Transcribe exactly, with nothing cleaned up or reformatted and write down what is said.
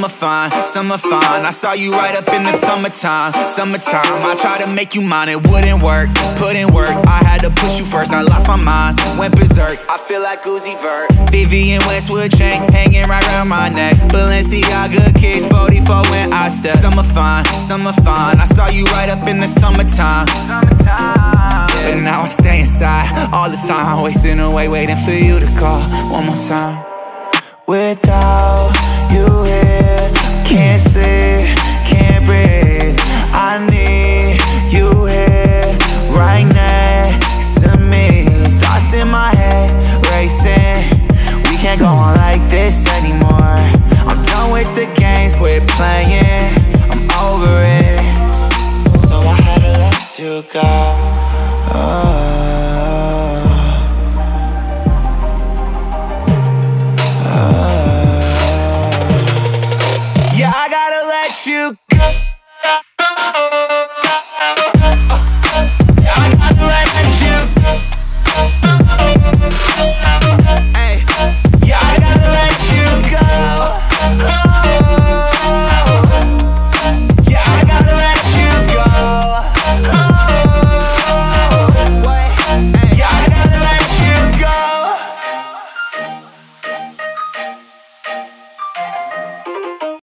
Summer fine, summer fine. I saw you right up in the summertime, summertime. I tried to make you mine, it wouldn't work. Put in work, I had to push you first. I lost my mind, went berserk. I feel like Uzi Vert. Vivian Westwood chain hanging right around my neck. Balenciaga kicks forty-four when I step. Summer fine, summer fine. I saw you right up in the summertime, summertime. But now I stay inside all the time, wasting away waiting for you to call one more time. Without you here, can't sleep, can't breathe. I need